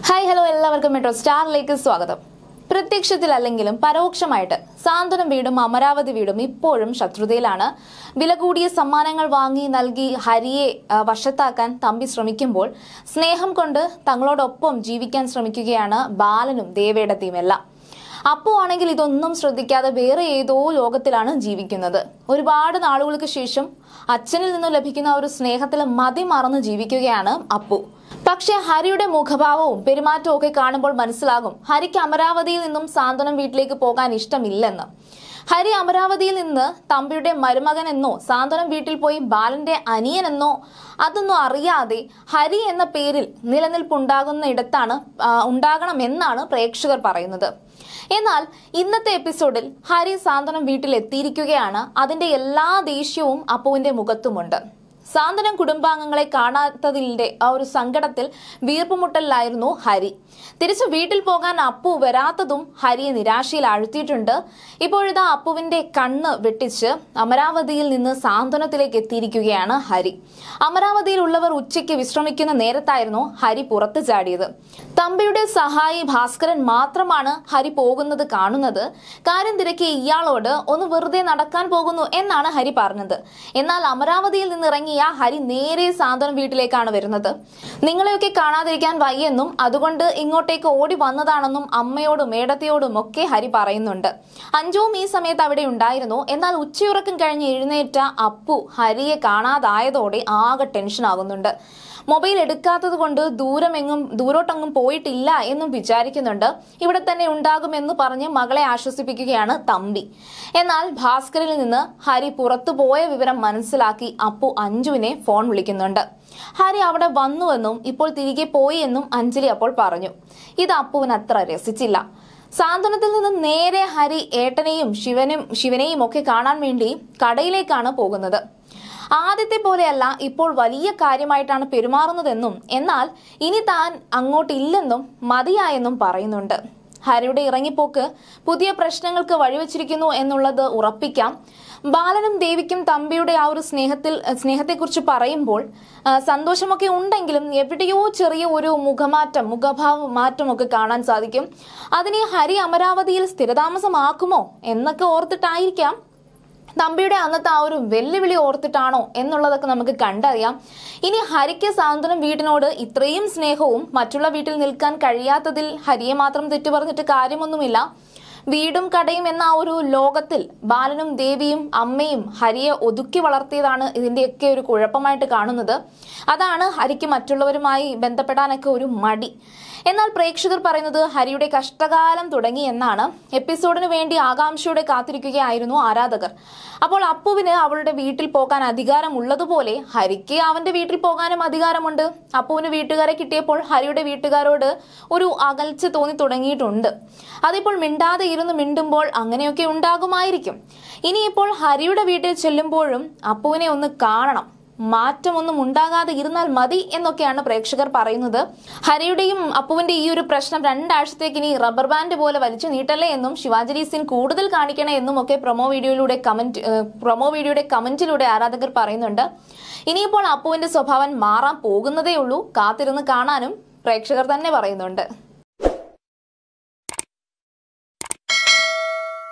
Hi hello എല്ലാവർക്കും മെട്രോസ്റ്റാറിലേക്ക് സ്വാഗതം. പ്രത്യക്ഷത്തിലല്ലെങ്കിലും പരോക്ഷമായിട്ട് സാന്ത്വനം വീടും അമരാവതി വീടും ഇപ്പോഴും ശത്രുതയിലാണ്. വില കൂടിയ സമ്മാനങ്ങൾ വാങ്ങി നൽകി ഹരിയെ വശത്താക്കാൻ തമ്പി ശ്രമിക്കുമ്പോൾ സ്നേഹം കൊണ്ട് തങ്ങളോടൊപ്പം ജീവിക്കാൻ ശ്രമിക്കുകയാണ് ബാലനും ദേവേടത്തിയുമെല്ലാം. അപ്പു ആണെങ്കിൽ ഇതൊന്നും ശ്രദ്ധിക്കാതെ വേറെ ഏതോ ലോകത്തിലാണ് ജീവിക്കുന്നത്. ഒരുപാട് നാളുകൾക്ക് ശേഷം അച്ഛനിൽ നിന്നും ലഭിക്കുന്ന ഒരു സ്നേഹത്തിൽ മതി മറന്ന് ജീവിക്കുകയാണ് അപ്പു. പക്ഷെ ഹരിയുടെ മുഖഭാവവും പെരുമാറ്റവും ഒക്കെ കാണുമ്പോൾ മനസ്സിലാകും ഹരിക്ക് അമരാവതിയിൽ നിന്നും സാന്ത്വനം വീട്ടിലേക്ക് പോകാൻ ഇഷ്ടമില്ലെന്ന്. ഹരി അമരാവതിയിൽ നിന്ന് തമ്പിയുടെ മരുമകൻ എന്നോ സാന്ത്വനം വീട്ടിൽ പോയി ബാലന്റെ അനിയനെന്നോ അതൊന്നും അറിയാതെ ഹരി എന്ന പേരിൽ നിലനിൽപ്പുണ്ടാകുന്ന ഇടത്താണ് ഉണ്ടാകണമെന്നാണ് പ്രേക്ഷകർ പറയുന്നത്. എന്നാൽ ഇന്നത്തെ എപ്പിസോഡിൽ ഹരി സാന്ത്വനം വീട്ടിൽ എത്തിയിരിക്കുകയാണ്. അതിന്റെ എല്ലാ ദേഷ്യവും അപ്പുവിന്റെ മുഖത്തുമുണ്ട്. സാന്ത്വനം കുടുംബാംഗങ്ങളെ കാണാത്തതിന്റെ ആ ഒരു സങ്കടത്തിൽ വീർപ്പുമുട്ടലിലായിരുന്നു ഹരി. തിരിച്ചു വീട്ടിൽ പോകാൻ അപ്പു വരാത്തതും ഹരിയെ നിരാശയിൽ ആഴ്ത്തിയിട്ടുണ്ട്. ഇപ്പോഴിതാ അപ്പുവിന്റെ കണ്ണ് വെട്ടിച്ച് അമരാവതിയിൽ നിന്ന് സാന്ത്വനത്തിലേക്ക് എത്തിയിരിക്കുകയാണ് ഹരി. അമരാവതിയിലുള്ളവർ ഉച്ചയ്ക്ക് വിശ്രമിക്കുന്ന നേരത്തായിരുന്നു ഹരി പുറത്തു ചാടിയത്. തമ്പിയുടെ സഹായി ഭാസ്കരൻ മാത്രമാണ് ഹരി പോകുന്നത് കാണുന്നത്. കാര്യം തിരക്കി ഇയാളോട് ഒന്ന് വെറുതെ നടക്കാൻ പോകുന്നു എന്നാണ് ഹരി പറഞ്ഞത്. എന്നാൽ അമരാവതിയിൽ നിന്ന് ഇറങ്ങിയ ഹരി നേരെ സാന്ത്വനം വീട്ടിലേക്കാണ് വരുന്നത്. നിങ്ങളെയൊക്കെ കാണാതിരിക്കാൻ വയ്യെന്നും അതുകൊണ്ട് ഇങ്ങോട്ടേക്ക് ഓടി വന്നതാണെന്നും അമ്മയോടും മേടത്തിയോടും ഒക്കെ ഹരി പറയുന്നുണ്ട്. അഞ്ജുവും ഈ സമയത്ത് അവിടെ ഉണ്ടായിരുന്നു. എന്നാൽ ഉച്ചയുറക്കം കഴിഞ്ഞ് എഴുന്നേറ്റ അപ്പു ഹരിയെ കാണാതായതോടെ ആകെ ടെൻഷൻ ആകുന്നുണ്ട്. മൊബൈൽ എടുക്കാത്തത് കൊണ്ട് ദൂരോട്ടെങ്ങും പോയിട്ടില്ല എന്നും വിചാരിക്കുന്നുണ്ട്. ഇവിടെ തന്നെ ഉണ്ടാകുമെന്ന് പറഞ്ഞ് മകളെ ആശ്വസിപ്പിക്കുകയാണ് തമ്പി. എന്നാൽ ഭാസ്കറിൽ നിന്ന് ഹരി പുറത്തു പോയ വിവരം മനസ്സിലാക്കി അപ്പു അഞ്ജുവിനെ ഫോൺ വിളിക്കുന്നുണ്ട്. ഹരി അവിടെ വന്നുവെന്നും ഇപ്പോൾ തിരികെ പോയി എന്നും അഞ്ജലി അപ്പോൾ പറഞ്ഞു. ഇത് അപ്പുവിന് അത്ര രസിച്ചില്ല. സാന്ത്വനത്തിൽ നിന്ന് നേരെ ഹരി ഏട്ടനെയും ശിവനെയും ഒക്കെ കാണാൻ വേണ്ടി കടയിലേക്കാണ് പോകുന്നത്. ആദ്യത്തെ പോലെയല്ല ഇപ്പോൾ വലിയ കാര്യമായിട്ടാണ് പെരുമാറുന്നതെന്നും എന്നാൽ ഇനി താൻ അങ്ങോട്ടില്ലെന്നും മതിയായെന്നും പറയുന്നുണ്ട്. ഹരിയുടെ ഇറങ്ങിപ്പോക്ക് പുതിയ പ്രശ്നങ്ങൾക്ക് വഴിവെച്ചിരിക്കുന്നു എന്നുള്ളത് ഉറപ്പിക്കാം. ബാലനും ദേവിക്കും തമ്പിയുടെ ആ ഒരു സ്നേഹത്തെക്കുറിച്ച് പറയുമ്പോൾ സന്തോഷമൊക്കെ ഉണ്ടെങ്കിലും എവിടെയോ ചെറിയ ഒരു മുഖഭാവ മാറ്റമൊക്കെ കാണാൻ സാധിക്കും. അതിനെ ഹരി അമരാവതിയിൽ സ്ഥിരതാമസമാക്കുമോ എന്നൊക്കെ ഓർത്തിട്ടായിരിക്കാം. തമ്പിയുടെ അന്നത്തെ ആ ഒരു വെല്ലുവിളി ഓർത്തിട്ടാണോ എന്നുള്ളതൊക്കെ നമുക്ക് കണ്ടറിയാം. ഇനി ഹരിക്ക് സാന്ത്വനം വീടിനോട് ഇത്രയും സ്നേഹവും മറ്റുള്ള വീട്ടിൽ നിൽക്കാൻ കഴിയാത്തതിൽ ഹരിയെ മാത്രം തെറ്റു പറഞ്ഞിട്ട് കാര്യമൊന്നുമില്ല. വീടും കടയും എന്ന ആ ഒരു ലോകത്തിൽ ബാലനും ദേവിയും അമ്മയും ഹരിയെ ഒതുക്കി വളർത്തിയതാണ് ഇതിന്റെയൊക്കെ ഒരു കുഴപ്പമായിട്ട് കാണുന്നത്. അതാണ് ഹരിക്ക് മറ്റുള്ളവരുമായി ബന്ധപ്പെടാനൊക്കെ ഒരു മടി. എന്നാൽ പ്രേക്ഷകർ പറയുന്നത് ഹരിയുടെ കഷ്ടകാലം തുടങ്ങി എന്നാണ്. എപ്പിസോഡിന് വേണ്ടി ആകാംക്ഷയോടെ കാത്തിരിക്കുകയായിരുന്നു ആരാധകർ. അപ്പോൾ അപ്പുവിന് അവളുടെ വീട്ടിൽ പോകാൻ അധികാരമുള്ളതുപോലെ ഹരിക്ക് അവന്റെ വീട്ടിൽ പോകാനും അധികാരമുണ്ട്. അപ്പുവിന് വീട്ടുകാരെ കിട്ടിയപ്പോൾ ഹരിയുടെ വീട്ടുകാരോട് ഒരു അകൽച്ച തോന്നി തുടങ്ങിയിട്ടുണ്ട്. അതിപ്പോൾ മിണ്ടാതെ ഇരുന്ന് മിണ്ടുമ്പോൾ അങ്ങനെയൊക്കെ ഉണ്ടാകുമായിരിക്കും. ഇനിയിപ്പോൾ ഹരിയുടെ വീട്ടിൽ ചെല്ലുമ്പോഴും അപ്പുവിനെ ഒന്ന് കാണണം, മാറ്റമൊന്നും ഉണ്ടാകാതെ ഇരുന്നാൽ മതി എന്നൊക്കെയാണ് പ്രേക്ഷകർ പറയുന്നത്. ഹരിയുടെയും അപ്പുവിന്റെ ഈ ഒരു പ്രശ്നം 2 ആഴ്ചത്തേക്ക് ഇനി റബ്ബർ ബാൻഡ് പോലെ വലിച്ചു നീട്ടല്ലേ എന്നും ശിവാഞ്ജലി സീൻ കൂടുതൽ കാണിക്കണേ എന്നും ഒക്കെ പ്രൊമോ വീഡിയോയുടെ കമന്റിലൂടെ ആരാധകർ പറയുന്നുണ്ട്. ഇനിയിപ്പോൾ അപ്പുവിന്റെ സ്വഭാവം മാറാൻ പോകുന്നതേ ഉള്ളൂ. കാത്തിരുന്ന് കാണാനും പ്രേക്ഷകർ തന്നെ പറയുന്നുണ്ട്.